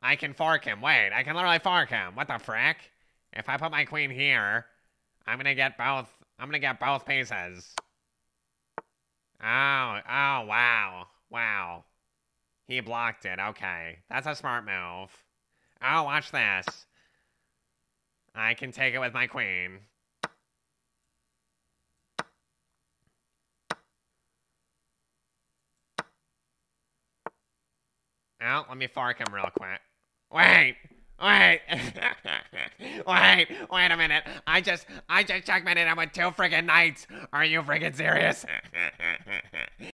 I can fork him. Wait, I can literally fork him. What the frick? If I put my queen here, I'm gonna get both pieces. Oh, wow. Wow. He blocked it. Okay. That's a smart move. Oh, watch this. I can take it with my queen. Oh, let me fork him real quick. Wait! Wait! Wait a minute. I just checkmated him with 2 friggin' knights. Are you friggin' serious?